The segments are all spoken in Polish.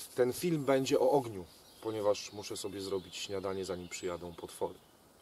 ten film będzie o ogniu, ponieważ muszę sobie zrobić śniadanie, zanim przyjadą potwory.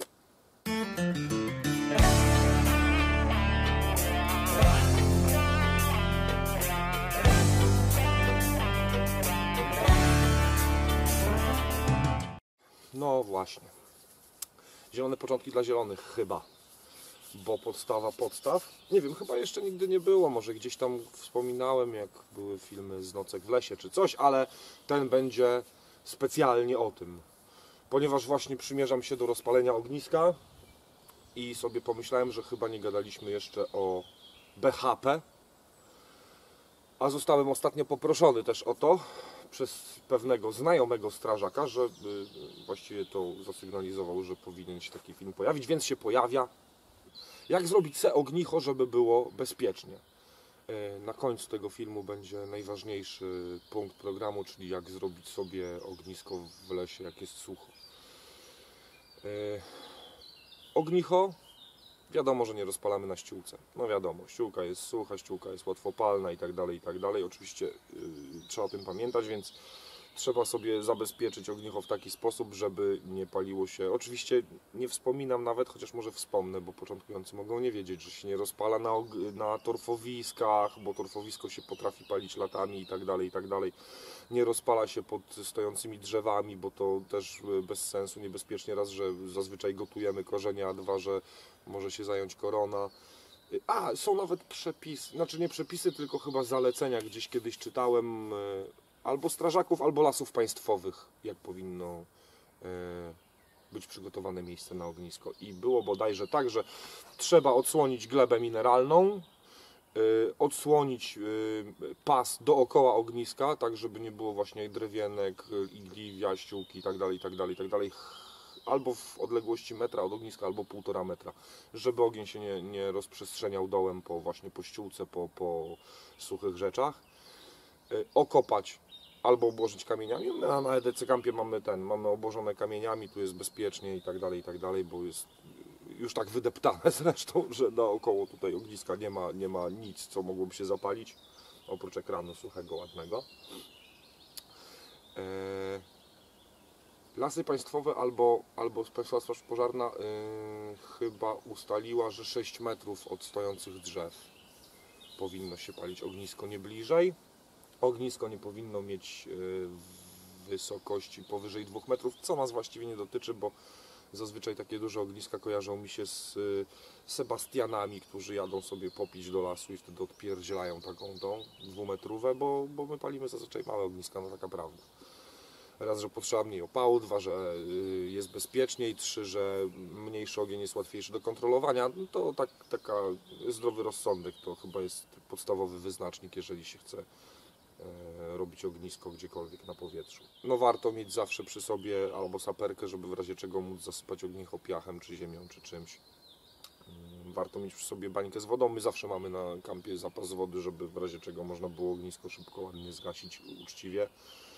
No właśnie. Zielone początki dla zielonych chyba. Bo podstawa podstaw, nie wiem, chyba jeszcze nigdy nie było, może gdzieś tam wspominałem, jak były filmy z Nocek w lesie czy coś, ale ten będzie specjalnie o tym, ponieważ właśnie przymierzam się do rozpalenia ogniska i sobie pomyślałem, że chyba nie gadaliśmy jeszcze o BHP, a zostałem ostatnio poproszony też o to przez pewnego znajomego strażaka, że właściwie to zasygnalizował, że powinien się taki film pojawić, więc się pojawia. Jak zrobić se ognicho, żeby było bezpiecznie. Na końcu tego filmu będzie najważniejszy punkt programu, czyli jak zrobić sobie ognisko w lesie, jak jest sucho. Ognicho, wiadomo, że nie rozpalamy na ściółce. No wiadomo, ściółka jest sucha, ściółka jest łatwopalna i tak dalej. Oczywiście trzeba o tym pamiętać, więc trzeba sobie zabezpieczyć ognicho w taki sposób, żeby nie paliło się. Oczywiście nie wspominam nawet, chociaż może wspomnę, bo początkujący mogą nie wiedzieć, że się nie rozpala na torfowiskach, bo torfowisko się potrafi palić latami i tak dalej. Nie rozpala się pod stojącymi drzewami, bo to też bez sensu, niebezpiecznie. Raz, że zazwyczaj gotujemy korzenie, a dwa, że może się zająć korona. A, są nawet przepisy, znaczy nie przepisy, tylko chyba zalecenia, gdzieś kiedyś czytałem, albo strażaków, albo lasów państwowych, jak powinno być przygotowane miejsce na ognisko. I było bodajże tak, że trzeba odsłonić glebę mineralną, odsłonić pas dookoła ogniska, tak żeby nie było właśnie drewienek, igliwia, ściółki itd., albo w odległości metra od ogniska, albo 1,5 metra, żeby ogień się nie rozprzestrzeniał dołem właśnie po ściółce, po suchych rzeczach. Okopać albo obłożyć kamieniami. My na EDC Campie mamy obłożone kamieniami, tu jest bezpiecznie i tak dalej, bo jest już tak wydeptane zresztą, że naokoło tutaj ogniska nie ma nic, co mogłoby się zapalić, oprócz ekranu suchego, ładnego. Lasy państwowe albo Państwowa Straż Pożarna chyba ustaliła, że 6 metrów od stojących drzew powinno się palić ognisko, nie bliżej. Ognisko nie powinno mieć wysokości powyżej 2 metrów, co nas właściwie nie dotyczy, bo zazwyczaj takie duże ogniska kojarzą mi się z Sebastianami, którzy jadą sobie popić do lasu i wtedy odpierdzielają taką tą 2-metrówę, bo my palimy zazwyczaj małe ogniska, no taka prawda. Raz, że potrzeba mniej opału, dwa, że jest bezpieczniej, trzy, że mniejszy ogień jest łatwiejszy do kontrolowania. No to taka zdrowy rozsądek to chyba jest podstawowy wyznacznik, jeżeli się chce robić ognisko gdziekolwiek na powietrzu. No warto mieć zawsze przy sobie albo saperkę, żeby w razie czego móc zasypać ognicho piachem, czy ziemią, czy czymś. Warto mieć przy sobie bańkę z wodą. My zawsze mamy na kampie zapas wody, żeby w razie czego można było ognisko szybko, ładnie zgasić, uczciwie.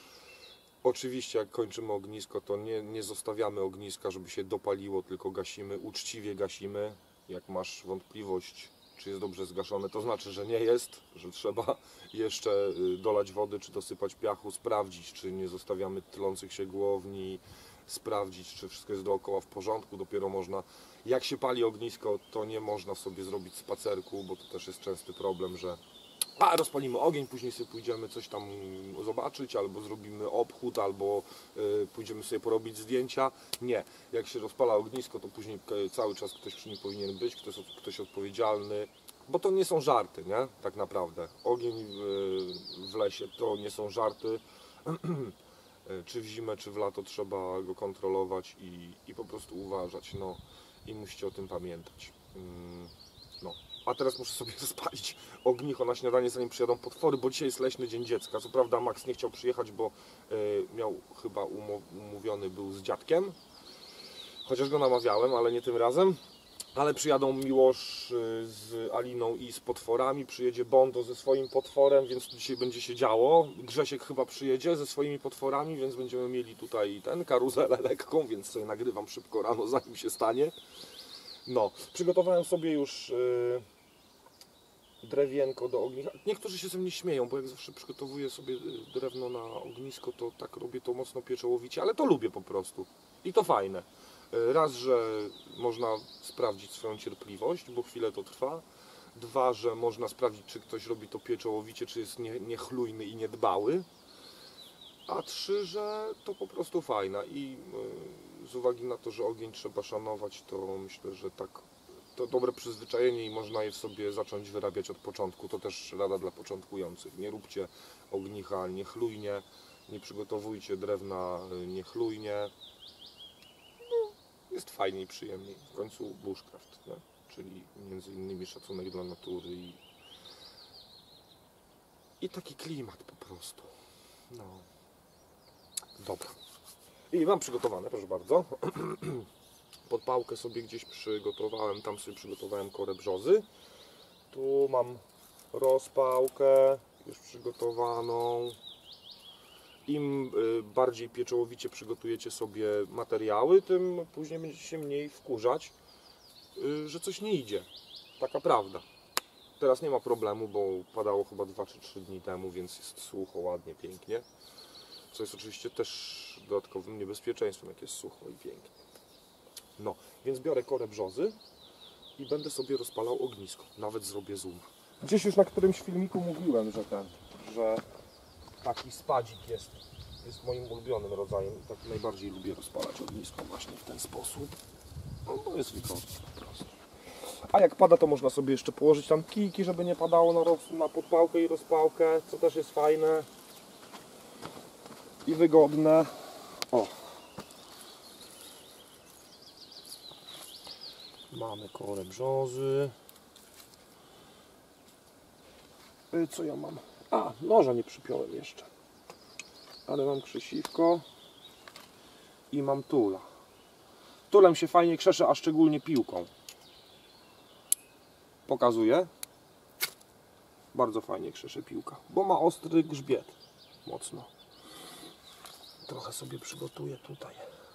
Oczywiście jak kończymy ognisko, to nie zostawiamy ogniska, żeby się dopaliło, tylko gasimy, uczciwie gasimy. Jak masz wątpliwość, czy jest dobrze zgaszone, to znaczy, że nie jest, że trzeba jeszcze dolać wody, czy dosypać piachu, sprawdzić, czy nie zostawiamy tlących się głowni, sprawdzić, czy wszystko jest dookoła w porządku. Dopiero można, jak się pali ognisko, to nie można sobie zrobić spacerku, bo to też jest częsty problem, że rozpalimy ogień, później sobie pójdziemy coś tam zobaczyć, albo zrobimy obchód, albo pójdziemy sobie porobić zdjęcia. Nie, jak się rozpala ognisko, to później cały czas ktoś przy nim powinien być, ktoś odpowiedzialny, bo to nie są żarty, nie? Tak naprawdę. Ogień w lesie to nie są żarty. Czy w zimę, czy w lato trzeba go kontrolować i po prostu uważać, no i musicie o tym pamiętać. No. A teraz muszę sobie spalić ognicho na śniadanie, zanim przyjadą potwory, bo dzisiaj jest leśny dzień dziecka. Co prawda Max nie chciał przyjechać, bo miał chyba umówiony był z dziadkiem, chociaż go namawiałem, ale nie tym razem. Ale przyjadą Miłosz z Aliną i z potworami, przyjedzie Bondo ze swoim potworem, więc dzisiaj będzie się działo. Grzesiek chyba przyjedzie ze swoimi potworami, więc będziemy mieli tutaj karuzelę lekką, więc sobie nagrywam szybko rano, zanim się stanie. No, przygotowałem sobie już drewienko do ogniska. Niektórzy się ze mnie śmieją, bo jak zawsze przygotowuję sobie drewno na ognisko, to tak robię to mocno pieczołowicie, ale to lubię po prostu. I to fajne. Raz, że można sprawdzić swoją cierpliwość, bo chwilę to trwa. Dwa, że można sprawdzić, czy ktoś robi to pieczołowicie, czy jest niechlujny i niedbały. A trzy, że to po prostu fajna i z uwagi na to, że ogień trzeba szanować, to myślę, że tak to dobre przyzwyczajenie i można je sobie zacząć wyrabiać od początku. To też rada dla początkujących. Nie róbcie ognicha niechlujnie, nie przygotowujcie drewna niechlujnie. No, jest fajniej, przyjemniej. W końcu bushcraft, nie? Czyli między innymi szacunek dla natury i taki klimat po prostu. No. Dobra. I mam przygotowane, proszę bardzo. Podpałkę sobie gdzieś przygotowałem, tam sobie przygotowałem korę brzozy. Tu mam rozpałkę już przygotowaną. Im bardziej pieczołowicie przygotujecie sobie materiały, tym później będziecie się mniej wkurzać, że coś nie idzie. Taka prawda. Teraz nie ma problemu, bo padało chyba 2 czy 3 dni temu, więc jest sucho, ładnie, pięknie. Co jest oczywiście też dodatkowym niebezpieczeństwem, jak jest sucho i pięknie. No, więc biorę korę brzozy i będę sobie rozpalał ognisko. Nawet zrobię zoom. Gdzieś już na którymś filmiku mówiłem, że taki spadzik jest moim ulubionym rodzajem. Tak najbardziej lubię rozpalać ognisko właśnie w ten sposób. No, bo jest wygodnie po prostu. A jak pada, to można sobie jeszcze położyć tam kijki, żeby nie padało na podpałkę i rozpałkę, co też jest fajne i wygodne. O. Mamy korę brzozy. Co ja mam? A, noża nie przypiąłem jeszcze. Ale mam krzesiwko i mam tula. Tulem się fajnie krzesze, a szczególnie piłką. Pokazuję. Bardzo fajnie krzesze piłka, bo ma ostry grzbiet. Mocno. Trochę sobie przygotuję tutaj.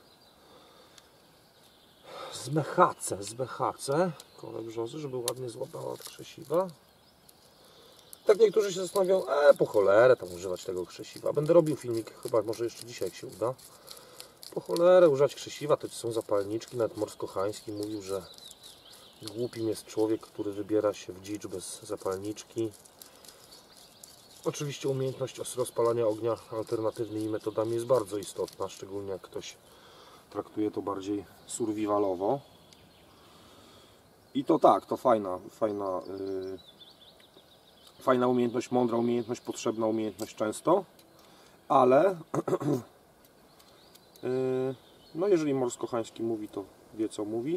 Z BHC korę brzozy, żeby ładnie złapała od krzesiwa. Tak niektórzy się zastanawiają, po cholerę tam używać tego krzesiwa. Będę robił filmik, chyba może jeszcze dzisiaj, jak się uda. Po cholerę używać krzesiwa, to są zapalniczki. Nawet Morsko-Chański mówił, że głupim jest człowiek, który wybiera się w dzicz bez zapalniczki. Oczywiście umiejętność rozpalania ognia alternatywnymi metodami jest bardzo istotna, szczególnie jak ktoś traktuje to bardziej survivalowo. I to tak, to fajna umiejętność, mądra umiejętność, potrzebna umiejętność często, ale no jeżeli Morsko-Chański mówi, to wie, co mówi.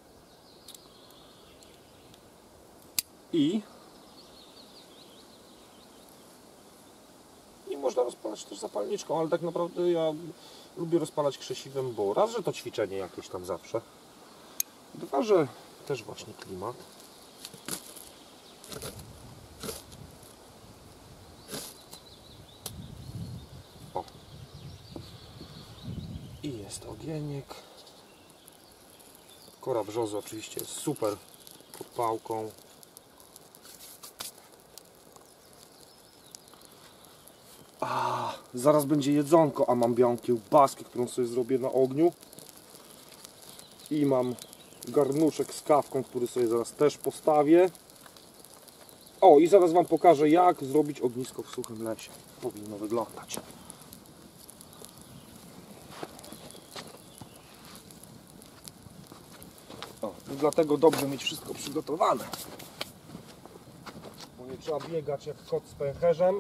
I można rozpalać też zapalniczką, ale tak naprawdę ja lubię rozpalać krzesiwem, bo raz, że to ćwiczenie jakieś tam zawsze, dwa, że też właśnie klimat. O. I jest ogieniek. Kora brzozy oczywiście jest super podpałką. Zaraz będzie jedzonko, a mam białą kiełbaskę, którą sobie zrobię na ogniu. I mam garnuszek z kawką, który sobie zaraz też postawię. O, i zaraz Wam pokażę, jak zrobić ognisko w suchym lesie. Powinno wyglądać. O, i dlatego dobrze mieć wszystko przygotowane. Bo nie trzeba biegać jak kot z pęcherzem,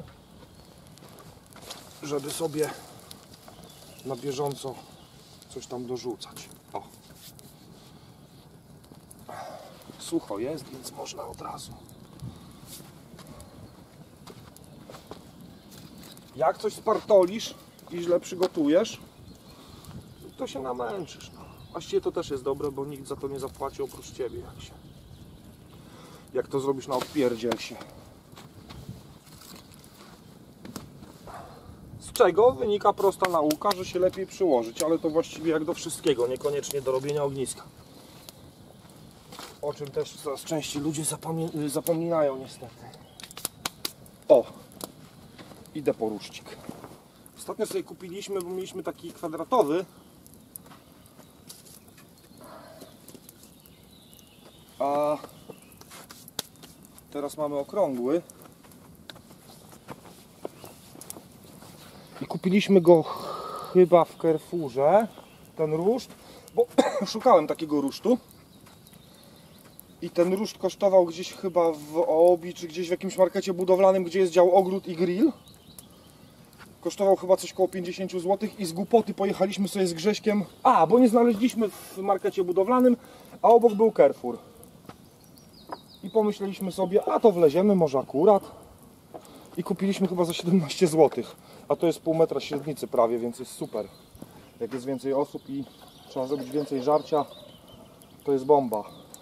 żeby sobie na bieżąco coś tam dorzucać. O. Sucho jest, więc można od razu. Jak coś spartolisz i źle przygotujesz, to się namęczysz. No. Właściwie to też jest dobre, bo nikt za to nie zapłaci oprócz Ciebie. Jak to zrobisz na odpierdziel się. Z czego wynika prosta nauka, że się lepiej przyłożyć, ale to właściwie jak do wszystkiego, niekoniecznie do robienia ogniska. O czym też coraz częściej ludzie zapominają niestety. O! Idę po ruszcik. Ostatnio sobie kupiliśmy, bo mieliśmy taki kwadratowy. A teraz mamy okrągły. I kupiliśmy go chyba w Carrefourze, ten ruszt, bo szukałem takiego rusztu. I ten ruszt kosztował gdzieś chyba w Obi, czy gdzieś w jakimś markecie budowlanym, gdzie jest dział ogród i grill. Kosztował chyba coś koło 50 zł i z głupoty pojechaliśmy sobie z Grześkiem. Bo nie znaleźliśmy w markecie budowlanym, a obok był Carrefour. I pomyśleliśmy sobie, to wleziemy może akurat. I kupiliśmy chyba za 17 zł. A to jest pół metra średnicy prawie, więc jest super. Jak jest więcej osób i trzeba zrobić więcej żarcia, to jest bomba.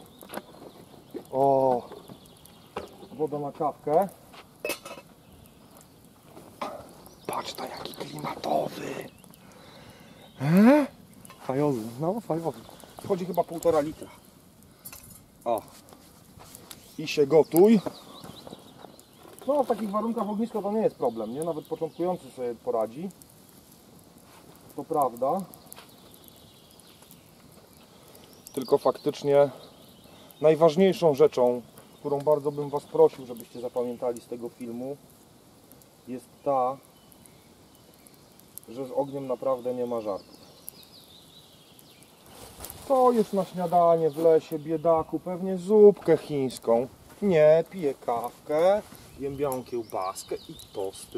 O, woda na kawkę. Patrz na jaki klimatowy. Fajowy, no fajowy. Wchodzi chyba 1,5 litra. I się gotuj. No w takich warunkach ognisko to nie jest problem, nie? Nawet początkujący sobie poradzi. To prawda. Tylko faktycznie najważniejszą rzeczą, którą bardzo bym Was prosił, żebyście zapamiętali z tego filmu, jest ta, że z ogniem naprawdę nie ma żartów. To jest na śniadanie w lesie, biedaku, pewnie zupkę chińską. Nie, piję kawkę, jem białą kiełbaskę i tosty.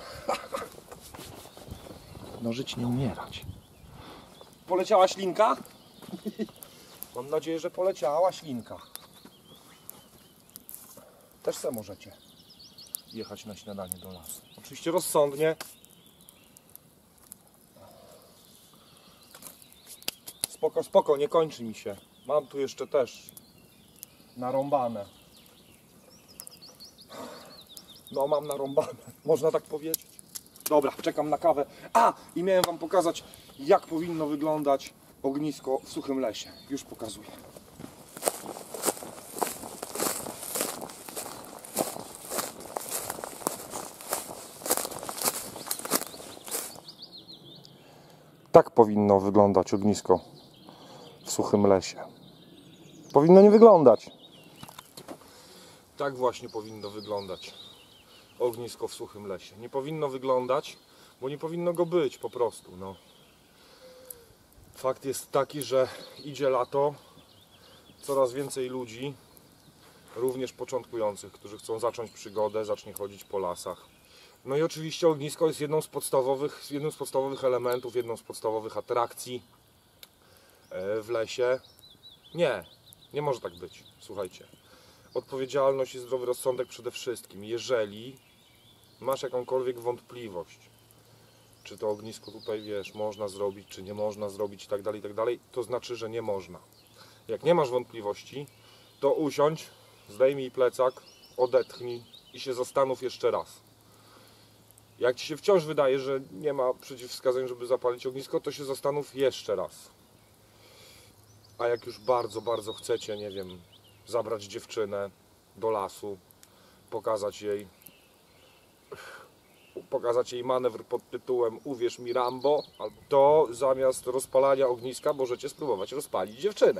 No żyć nie umierać. Poleciała ślinka? Mam nadzieję, że poleciała ślinka. Też se możecie jechać na śniadanie do lasu. Oczywiście rozsądnie. Spoko, spoko, nie kończy mi się. Mam tu jeszcze też narąbane. No mam narąbane, można tak powiedzieć. Dobra, czekam na kawę. I miałem Wam pokazać, jak powinno wyglądać ognisko w suchym lesie. Już pokazuję. Tak powinno wyglądać ognisko w suchym lesie. Powinno nie wyglądać. Tak właśnie powinno wyglądać ognisko w suchym lesie. Nie powinno wyglądać, bo nie powinno go być po prostu. No. Fakt jest taki, że idzie lato, coraz więcej ludzi, również początkujących, którzy chcą zacząć przygodę, zacznie chodzić po lasach. No i oczywiście ognisko jest jednym z podstawowych elementów, jedną z podstawowych atrakcji w lesie. Nie może tak być, słuchajcie. Odpowiedzialność i zdrowy rozsądek przede wszystkim. Jeżeli masz jakąkolwiek wątpliwość, czy to ognisko tutaj, wiesz, można zrobić, czy nie można zrobić i tak dalej, to znaczy, że nie można. Jak nie masz wątpliwości, to usiądź, zdejmij plecak, odetchnij i się zastanów jeszcze raz. Jak Ci się wciąż wydaje, że nie ma przeciwwskazań, żeby zapalić ognisko, to się zastanów jeszcze raz. A jak już bardzo, bardzo chcecie, nie wiem, zabrać dziewczynę do lasu, pokazać jej manewr pod tytułem Uwierz mi, Rambo, to zamiast rozpalania ogniska możecie spróbować rozpalić dziewczynę.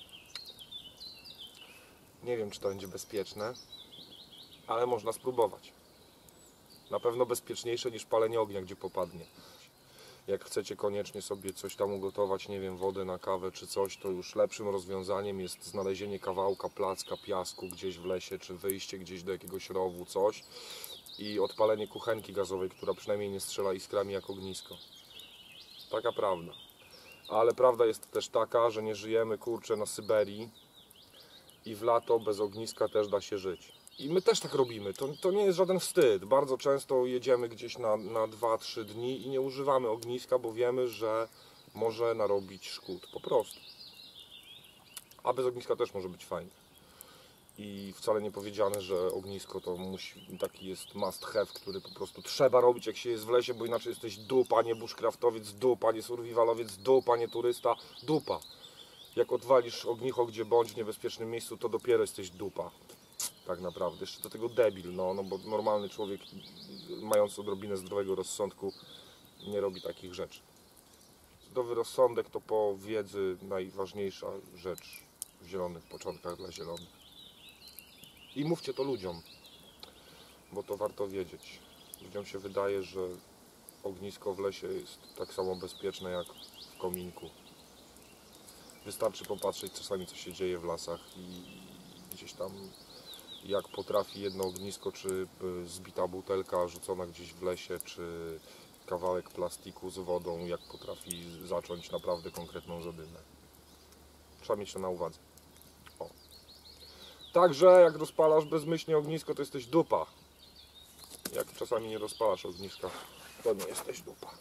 Nie wiem, czy to będzie bezpieczne, ale można spróbować. Na pewno bezpieczniejsze niż palenie ognia, gdzie popadnie. Jak chcecie koniecznie sobie coś tam ugotować, nie wiem, wodę na kawę czy coś, to już lepszym rozwiązaniem jest znalezienie kawałka placka, piasku gdzieś w lesie, czy wyjście gdzieś do jakiegoś rowu, coś i odpalenie kuchenki gazowej, która przynajmniej nie strzela iskrami jak ognisko. Taka prawda. Ale prawda jest też taka, że nie żyjemy, kurczę, na Syberii i w lato bez ogniska też da się żyć. I my też tak robimy, to nie jest żaden wstyd. Bardzo często jedziemy gdzieś na 2-3 dni i nie używamy ogniska, bo wiemy, że może narobić szkód, po prostu. A bez ogniska też może być fajnie. I wcale nie powiedziane, że ognisko to taki jest must have, który po prostu trzeba robić, jak się jest w lesie, bo inaczej jesteś dupa, nie bushcraftowiec, dupa, nie survivalowiec, dupa, nie turysta, dupa. Jak odwalisz ognicho gdzie bądź w niebezpiecznym miejscu, to dopiero jesteś dupa. Tak naprawdę. Jeszcze do tego debil, no bo normalny człowiek, mając odrobinę zdrowego rozsądku, nie robi takich rzeczy. Zdrowy rozsądek to po wiedzy najważniejsza rzecz w zielonych początkach dla zielonych. I mówcie to ludziom, bo to warto wiedzieć. Ludziom się wydaje, że ognisko w lesie jest tak samo bezpieczne jak w kominku. Wystarczy popatrzeć czasami, co się dzieje w lasach i gdzieś tam jak potrafi jedno ognisko, czy zbita butelka rzucona gdzieś w lesie, czy kawałek plastiku z wodą, jak potrafi zacząć naprawdę konkretną zadymę. Trzeba mieć to na uwadze. O. Także jak rozpalasz bezmyślnie ognisko, to jesteś dupa. Jak czasami nie rozpalasz ogniska, to nie jesteś dupa.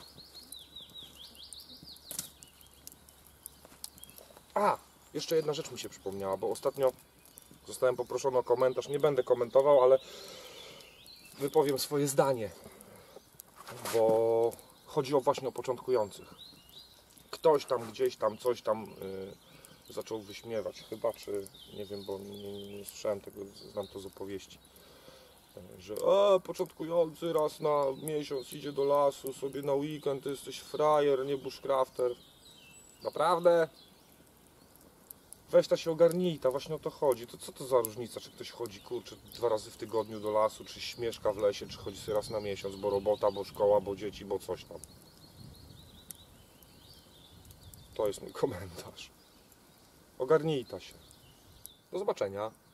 A, jeszcze jedna rzecz mi się przypomniała, bo ostatnio zostałem poproszony o komentarz. Nie będę komentował, ale wypowiem swoje zdanie, bo chodzi właśnie o początkujących. Ktoś tam, gdzieś tam, coś tam zaczął wyśmiewać chyba, czy nie wiem, bo nie słyszałem tego, znam to z opowieści, że początkujący raz na miesiąc idzie do lasu sobie na weekend, ty jesteś frajer, nie bushcrafter. Naprawdę? Weź ta się ogarnij, ta właśnie o to chodzi. To co to za różnica, czy ktoś chodzi, kurczę, 2 razy w tygodniu do lasu, czy mieszka w lesie, czy chodzi sobie raz na miesiąc, bo robota, bo szkoła, bo dzieci, bo coś tam. To jest mój komentarz. Ogarnij ta się. Do zobaczenia.